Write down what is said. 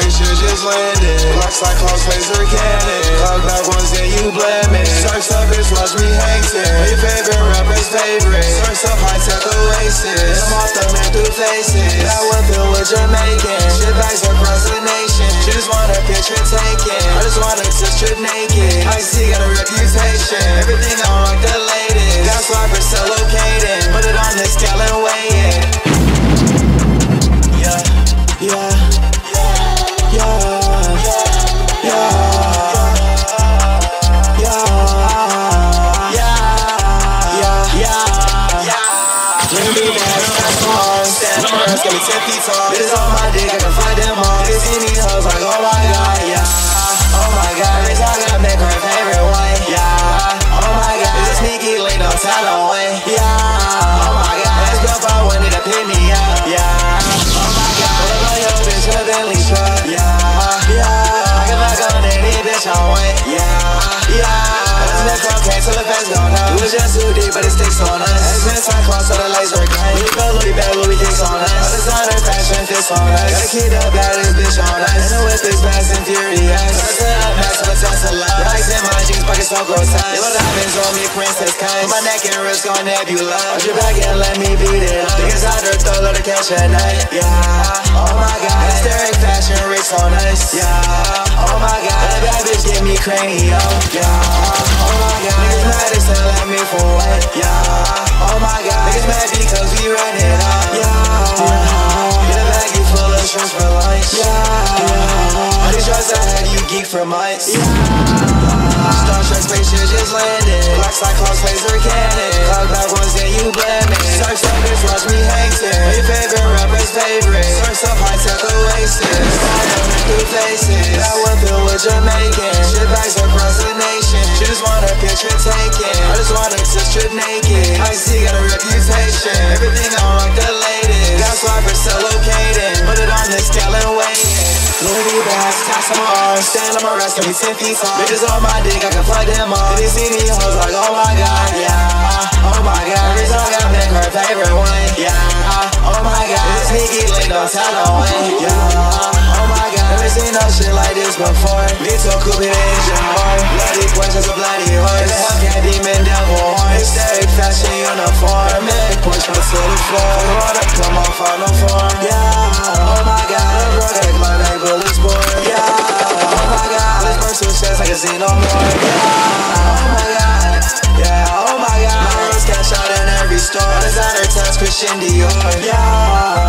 spaceship just landed. Black cyclones, laser cannon. Cloud back ones that you blemish. Surfs up, bitch, watch me hang ten. Your favorite rapper's favorite. Surfs up, high-tech oasis. I'm off the man through faces. That one filled with Jamaican. Shit bags across the nation. She just want a picture taken. I just want her to strip naked. I see, got a reputation. Everything I rock the latest. Got swipers still located. Put it on this scale and weigh it. Yeah, yeah, yeah, yeah, yeah. Let me dance, that's hard. Stand on earth, get me 10 feet tall. Bitches on my dick, I can fight them all. They see me hoes like, oh my god, yeah. Oh my god, every time I make her favorite way, yeah. Oh my god, it's a sneaky link, no talent way, yeah. Oh my god, that's good for when it pick me up, yeah. Oh my god, pull up your bitch with a Bentley truck, yeah. Yeah, I can fuck on any bitch I want, yeah. Yeah. That's okay, so the fans gon' know. It was just too deep, but it sticks on us. X-Men cyclones, so the laser gun. We feel Louis bad, Louis kicks on us. All designer fashion fits on us. Gotta keep the baddest bitch on us. And the whip is fast and furious. Turn up max for the Tesla. Likes in my jeans, pockets so gross. Little diamonds on me, princess kind. My neck and wrist gon' nebula. Watch your back and let me beat it up. Niggas out there throw, let her catch at night. Yeah, oh my god. Hysteric fashion, rich on us. Yeah, oh my god. That bad bitch give me cranial. Yeah. Oh my god, niggas mad they still at me for what? Yeah, oh my god, niggas mad because we run it up. Yeah, get a baggie full of shrimps for lunch. Yeah, all these drugs I had you geek for months. Yeah, Star Trek spaceship just landed. Black cyclones, laser cannon. Cloud back ones that you blemish. Surfs up, bitch, watch me hang ten. Your favorite rapper's favorite. Surfs up, high-tech oasis. Fire running through faces. That one filled with Jamaican. Shit bags across the nation. She just want a picture taken. I just want her to strip naked. I see, got a reputation. Everything I rock the latest. Got swipers still located. Put it on this scale and weigh it. Louis bags, taps on my arms. Stand on my rest, give me 10 feet tall. Bitches on my dick, I can fuck them all. They see me hoes like, oh my god, yeah. Oh my god, every song I make her favorite one, yeah. Oh my god, it's sneaky link, don't tell no one, yeah. Oh my god, never seen no shit like this before. Me too cool, it ain't your horn. Bloody questions, a bloody horse. The Hellcat demon, devil horn. Hysteric fashion uniform. Make push from the floor. The water come off on no form, yeah. Oh my god, the road my neck bullet sport, yeah. Oh my god, this verse was chest, I can see no more, yeah. Oh my god, yeah. Oh my god, my rose cash out in every store. Designer touch, Christian Dior, yeah.